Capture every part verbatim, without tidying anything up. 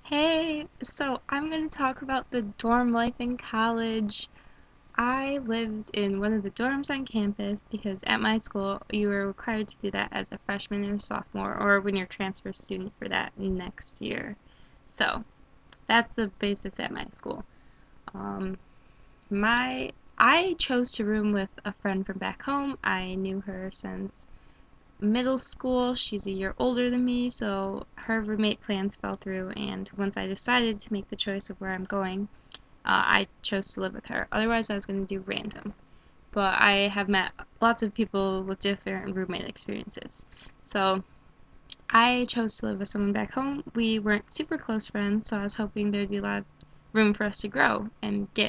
Hey, so I'm going to talk about the dorm life in college. I lived in one of the dorms on campus because at my school you were required to do that as a freshman or sophomore or when you're a transfer student for that next year. So that's the basis at my school. Um, my I chose to room with a friend from back home. I knew her since middle school. She's a year older than me, so her roommate plans fell through, and once I decided to make the choice of where I'm going, uh, I chose to live with her. Otherwise, I was going to do random. But I have met lots of people with different roommate experiences. So I chose to live with someone back home. We weren't super close friends, so I was hoping there'd be a lot of room for us to grow and get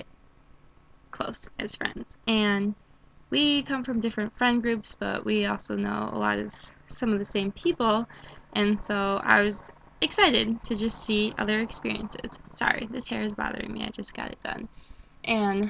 close as friends. And we come from different friend groups, but we also know a lot of some of the same people, and so I was excited to just see other experiences. Sorry, this hair is bothering me. I just got it done. And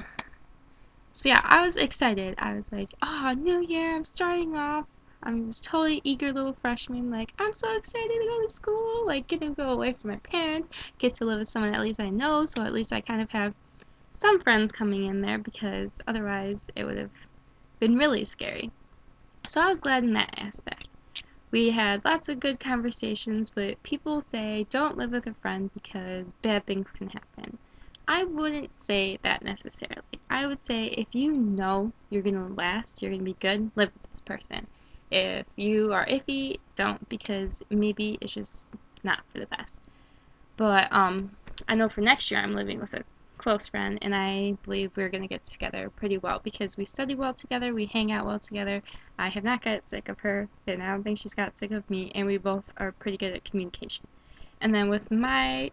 so yeah, I was excited. I was like, oh, new year, I'm starting off. I was totally eager little freshman, like, I'm so excited to go to school, like, get to go away from my parents, get to live with someone at least I know, so at least I kind of have some friends coming in there because otherwise it would have been really scary. So I was glad in that aspect. We had lots of good conversations, but people say don't live with a friend because bad things can happen. I wouldn't say that necessarily. I would say if you know you're going to last, you're going to be good, live with this person. If you are iffy, don't because maybe it's just not for the best. But um, I know for next year I'm living with a close friend, and I believe we're going to get together pretty well because we study well together, we hang out well together. I have not got sick of her, and I don't think she's got sick of me, and we both are pretty good at communication. And then with my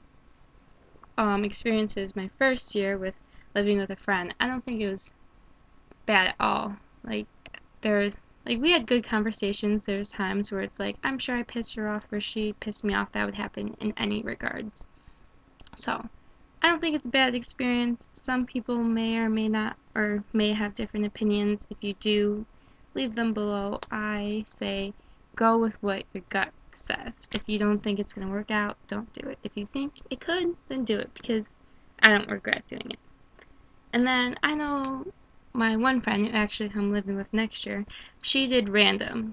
um, experiences my first year with living with a friend, I don't think it was bad at all. Like, there's like we had good conversations. There's times where it's like I'm sure I pissed her off or she pissed me off. That would happen in any regards. So I don't think it's a bad experience. Some people may or may not, or may have different opinions. If you do, leave them below. I say go with what your gut says. If you don't think it's going to work out, don't do it. If you think it could, then do it because I don't regret doing it. And then I know my one friend who actually I'm living with next year, she did random.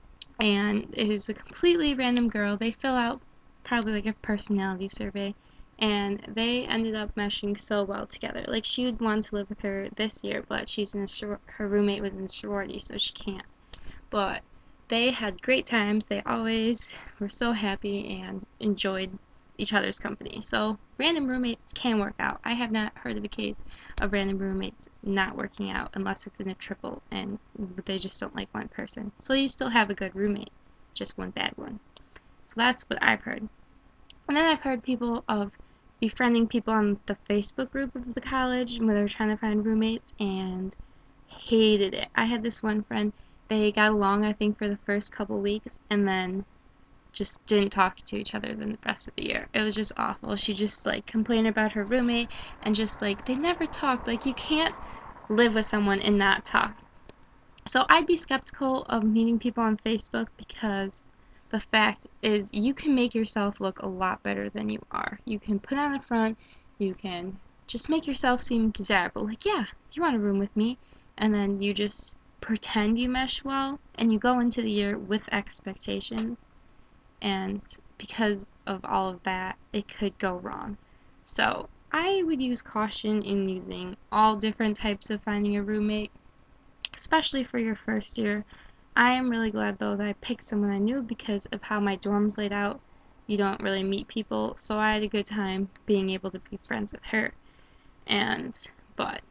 And it was a completely random girl. They fill out probably like a personality survey, and they ended up meshing so well together. Like she would want to live with her this year, but she's in a sor- her roommate was in sorority, so she can't. But they had great times. They always were so happy and enjoyed each other's company. So random roommates can work out. I have not heard of a case of random roommates not working out unless it's in a triple and they just don't like one person. So you still have a good roommate, just one bad one. So that's what I've heard. And then I've heard people of befriending people on the Facebook group of the college when they're trying to find roommates and hated it. I had this one friend, they got along I think for the first couple weeks and then just didn't talk to each other the rest of the year. It was just awful. She just like complained about her roommate and just like they never talked. Like you can't live with someone and not talk. So I'd be skeptical of meeting people on Facebook because the fact is you can make yourself look a lot better than you are. You can put on the front, you can just make yourself seem desirable. Like, yeah, you want a room with me, and then you just pretend you mesh well and you go into the year with expectations, and because of all of that, it could go wrong. So I would use caution in using all different types of finding a roommate, especially for your first year. I am really glad though that I picked someone I knew because of how my dorm's laid out. You don't really meet people, so I had a good time being able to be friends with her. And, but,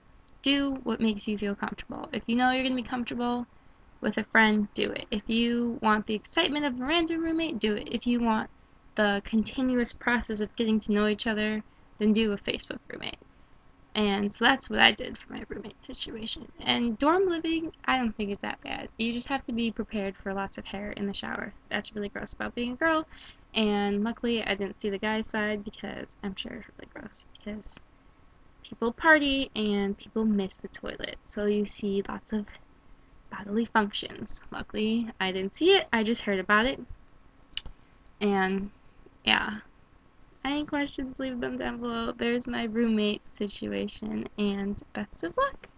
do what makes you feel comfortable. If you know you're going to be comfortable with a friend, do it. If you want the excitement of a random roommate, do it. If you want the continuous process of getting to know each other, then do a Facebook roommate. And so that's what I did for my roommate situation. And dorm living, I don't think is that bad. You just have to be prepared for lots of hair in the shower. That's really gross about being a girl. And luckily, I didn't see the guy's side because I'm sure it's really gross. Because people party and people miss the toilet. So you see lots of bodily functions. Luckily, I didn't see it. I just heard about it. And yeah. Any questions, leave them down below. There's my roommate situation, and best of luck!